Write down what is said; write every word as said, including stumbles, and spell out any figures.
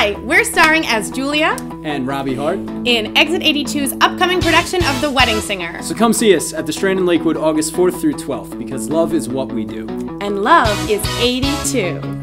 Hi, we're starring as Julia and Robbie Hart in Exit eighty-two's upcoming production of The Wedding Singer. So come see us at the Strand in Lakewood August fourth through twelfth, because love is what we do. And love is eighty-two.